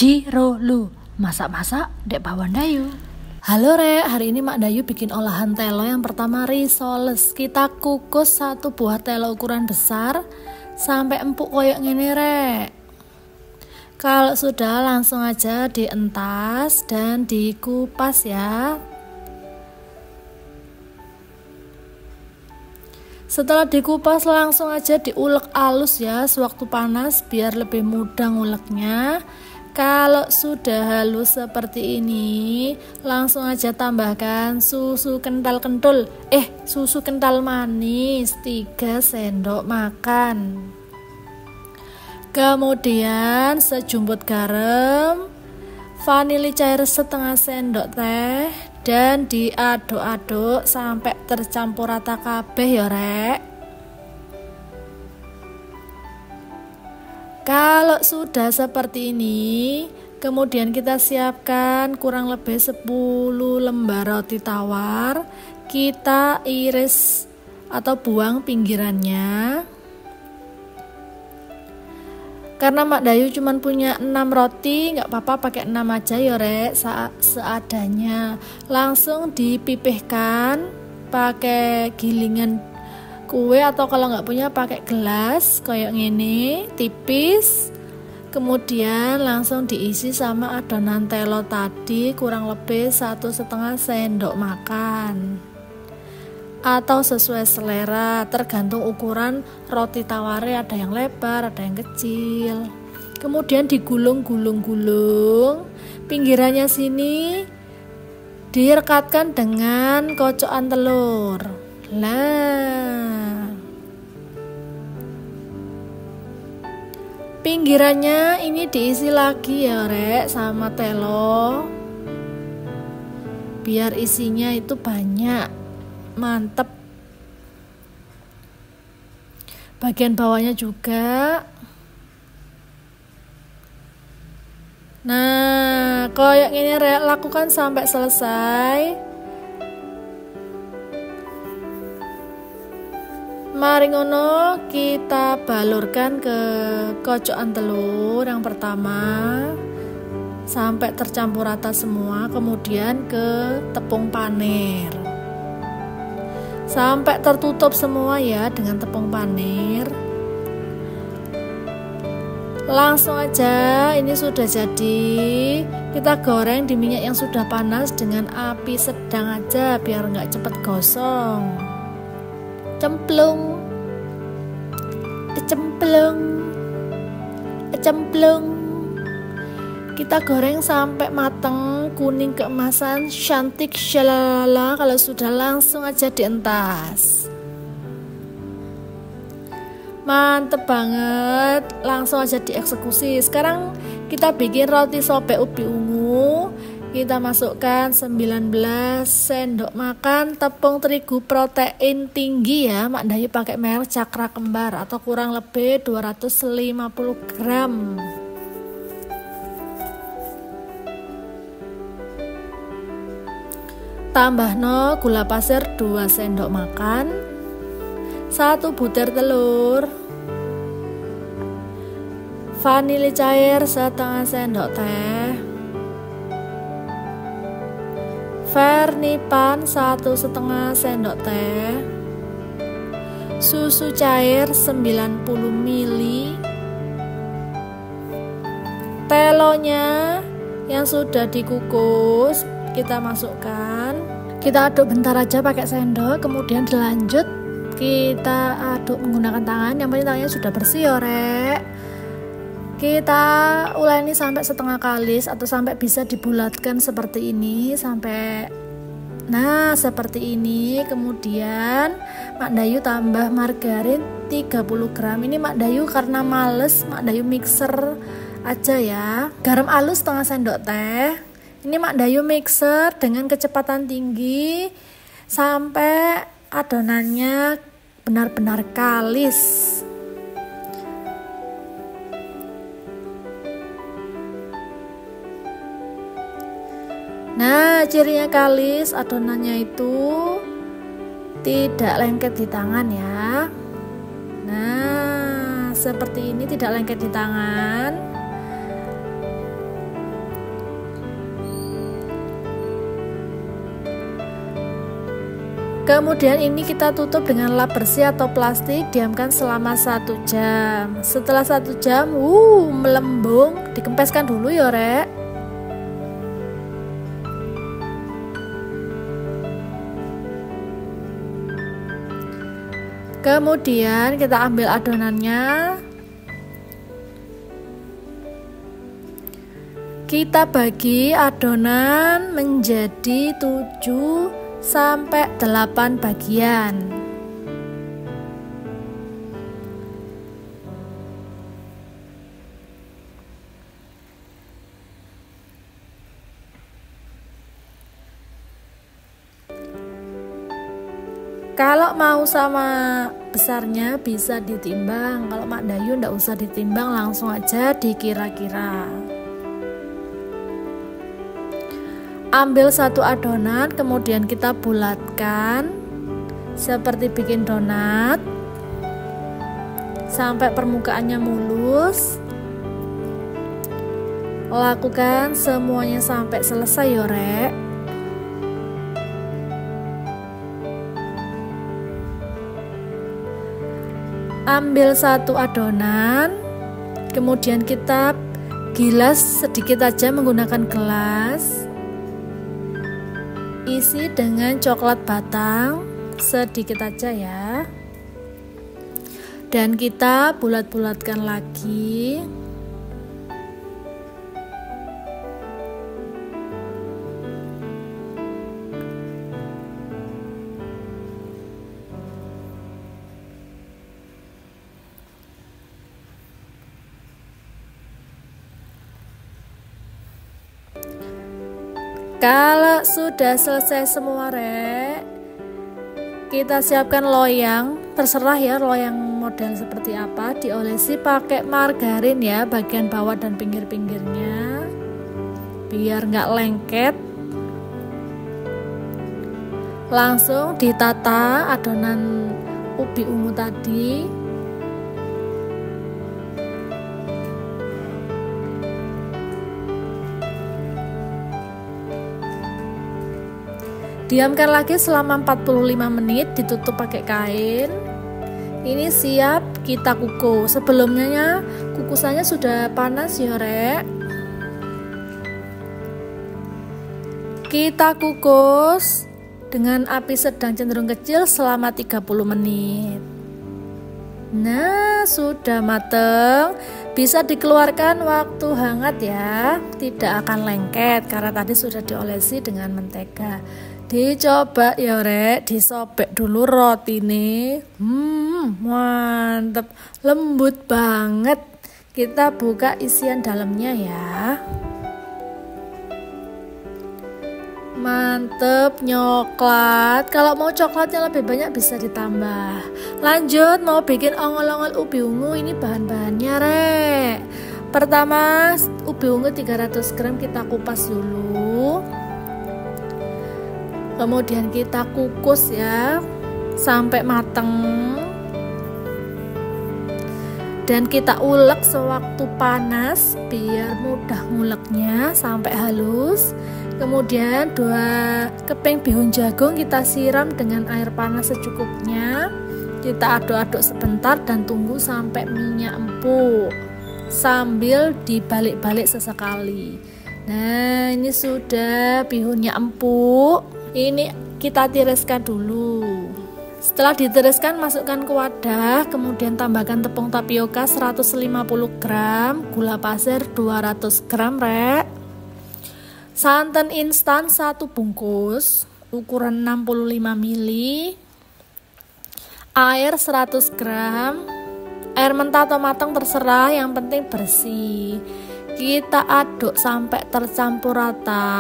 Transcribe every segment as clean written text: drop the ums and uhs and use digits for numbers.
Jirolu, masak-masak dek Bawan Dayu. Halo Rek, hari ini Mak Dayu bikin olahan telo. Yang pertama risoles. Kita kukus satu buah telo ukuran besar sampai empuk koyok ngene Rek. Kalau sudah langsung aja dientas dan dikupas ya. Setelah dikupas langsung aja diulek halus ya sewaktu panas biar lebih mudah nguleknya. Kalau sudah halus seperti ini, langsung aja tambahkan susu kental manis 3 sendok makan. Kemudian sejumput garam, vanili cair setengah sendok teh, dan diaduk-aduk sampai tercampur rata kabeh ya Rek. Kalau sudah seperti ini, kemudian kita siapkan kurang lebih 10 lembar roti tawar. Kita iris atau buang pinggirannya. Karena Mak Dayu cuman punya 6 roti, nggak apa-apa pakai 6 aja ya Rek, seadanya. Langsung dipipihkan pakai gilingan kue atau kalau nggak punya pakai gelas kayak gini tipis. Kemudian langsung diisi sama adonan telo tadi kurang lebih 1,5 sendok makan atau sesuai selera, tergantung ukuran roti tawarnya, ada yang lebar ada yang kecil. Kemudian digulung-gulung-gulung, pinggirannya sini direkatkan dengan kocokan telur. Nah, pinggirannya ini diisi lagi ya Rek sama telo biar isinya itu banyak, mantep. Bagian bawahnya juga. Nah, kayak gini Rek, lakukan sampai selesai. Mari ngono kita balurkan ke kocokan telur yang pertama sampai tercampur rata semua, kemudian ke tepung panir sampai tertutup semua ya dengan tepung panir. Langsung aja ini sudah jadi. Kita goreng di minyak yang sudah panas dengan api sedang aja biar nggak cepet gosong. Cemplung, kita goreng sampai matang, kuning keemasan, cantik, shalala. Kalau sudah langsung aja dientas. Mantep banget, langsung aja dieksekusi. Sekarang kita bikin roti sobek ubi ungu. Kita masukkan 19 sendok makan tepung terigu protein tinggi ya. Mak Dayu pakai merek Cakra Kembar atau kurang lebih 250 gram. Tambah gula pasir 2 sendok makan, 1 butir telur, vanili cair setengah sendok teh, vernipan 1,5 sendok teh, susu cair 90 ml, telonya yang sudah dikukus kita masukkan. Kita aduk bentar aja pakai sendok, kemudian dilanjut kita aduk menggunakan tangan. Yang penting tangannya sudah bersih ya Rek. Kita uleni sampai setengah kalis atau sampai bisa dibulatkan seperti ini sampai seperti ini. Kemudian Mak Dayu tambah margarin 30 gram. Ini Mak Dayu karena males, Mak Dayu mixer aja ya. Garam halus setengah sendok teh. Ini Mak Dayu mixer dengan kecepatan tinggi sampai adonannya benar-benar kalis. Nah, cirinya kalis, adonannya itu tidak lengket di tangan ya. Nah, seperti ini tidak lengket di tangan. Kemudian ini kita tutup dengan lap bersih atau plastik, diamkan selama 1 jam. Setelah 1 jam, melembung, dikempeskan dulu ya rek. Kemudian kita ambil adonannya, kita bagi adonan menjadi 7 sampai 8 bagian. Kalau mau sama besarnya bisa ditimbang, kalau Mak Dayu ndak usah ditimbang, langsung aja dikira-kira. Ambil 1 adonan, kemudian kita bulatkan seperti bikin donat sampai permukaannya mulus. Lakukan semuanya sampai selesai ya rek. Ambil 1 adonan, kemudian kita gilas sedikit aja menggunakan gelas. Isi dengan coklat batang sedikit aja ya, dan kita bulat-bulatkan lagi. Kalau sudah selesai semua rek, kita siapkan loyang, terserah ya loyang model seperti apa, diolesi pakai margarin ya bagian bawah dan pinggir-pinggirnya biar nggak lengket. Langsung ditata adonan ubi ungu tadi. Diamkan lagi selama 45 menit, ditutup pakai kain. Ini siap kita kukus. Sebelumnya kukusannya sudah panas ya rek. Kita kukus dengan api sedang cenderung kecil selama 30 menit. Nah, sudah mateng. Bisa dikeluarkan waktu hangat ya. Tidak akan lengket karena tadi sudah diolesi dengan mentega. Dicoba ya rek, disobek dulu roti nih. Mantep, lembut banget. Kita buka isian dalamnya ya. Mantep, nyoklat. Kalau mau coklatnya lebih banyak bisa ditambah. Lanjut, mau bikin ongol-ongol ubi ungu. Ini bahan-bahannya rek. Pertama, ubi ungu 300 gram kita kupas dulu. Kemudian kita kukus ya sampai mateng, dan kita ulek sewaktu panas biar mudah nguleknya sampai halus. Kemudian 2 keping bihun jagung kita siram dengan air panas secukupnya. Kita aduk-aduk sebentar dan tunggu sampai minyak empuk sambil dibalik-balik sesekali. Nah, ini sudah bihunnya empuk. Ini kita tiriskan dulu. Setelah ditiriskan, masukkan ke wadah, kemudian tambahkan tepung tapioka 150 gram, gula pasir 200 gram rek, santan instan 1 bungkus ukuran 65 ml, air 100 gram, air mentah atau matang terserah, yang penting bersih. Kita aduk sampai tercampur rata.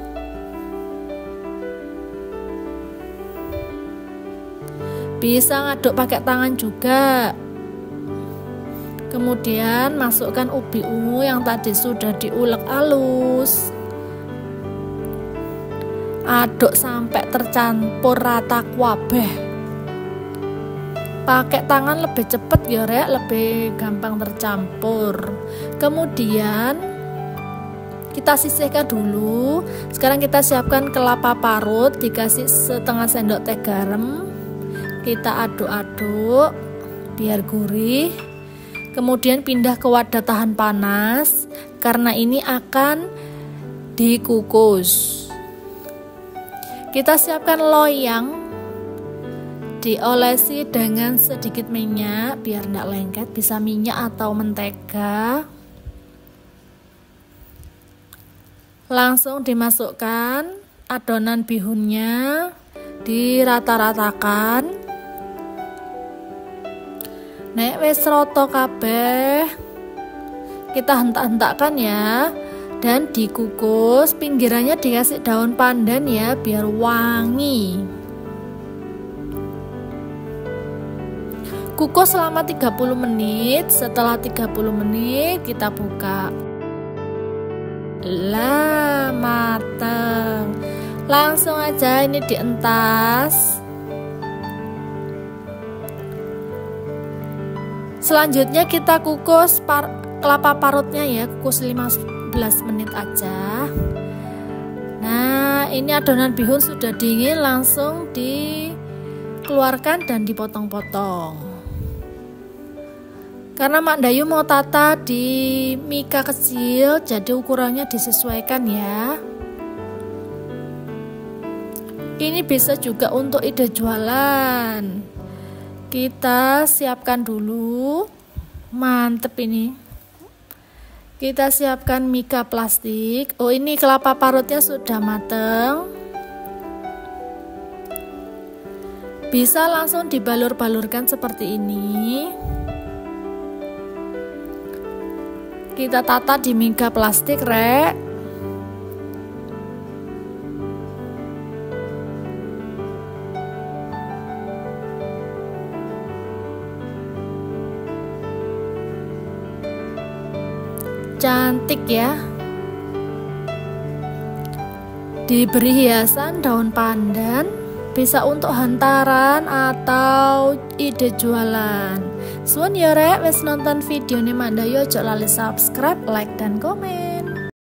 Bisa ngaduk pakai tangan juga. Kemudian masukkan ubi ungu yang tadi sudah diulek halus. Aduk sampai tercampur rata kabeh. Pakai tangan lebih cepet ya rek, lebih gampang tercampur. Kemudian kita sisihkan dulu. Sekarang kita siapkan kelapa parut, dikasih setengah sendok teh garam, kita aduk-aduk biar gurih. Kemudian pindah ke wadah tahan panas karena ini akan dikukus. Kita siapkan loyang, diolesi dengan sedikit minyak biar tidak lengket, bisa minyak atau mentega. Langsung dimasukkan adonan bihunnya, dirata-ratakan. Nek wis rata kabeh, kita hentak-hentakkan ya, dan dikukus. Pinggirannya dikasih daun pandan ya biar wangi. Kukus selama 30 menit. Setelah 30 menit kita buka. Lah, mateng. Langsung aja ini dientas. Selanjutnya kita kukus kelapa parutnya ya, kukus 15 menit aja. Nah, ini adonan bihun sudah dingin, langsung dikeluarkan dan dipotong-potong. Karena Mak Dayu mau tata di mika kecil, jadi ukurannya disesuaikan ya. Ini bisa juga untuk ide jualan. Kita siapkan dulu, mantep ini. Kita siapkan mika plastik. Oh, ini kelapa parutnya sudah mateng. Bisa langsung dibalur-balurkan seperti ini. Kita tata di mika plastik, rek. Cantik ya. Diberi hiasan daun pandan, bisa untuk hantaran atau ide jualan. Suwun ya rek, wis nonton videonya Mak Dayu, ojo lali subscribe, like dan komen.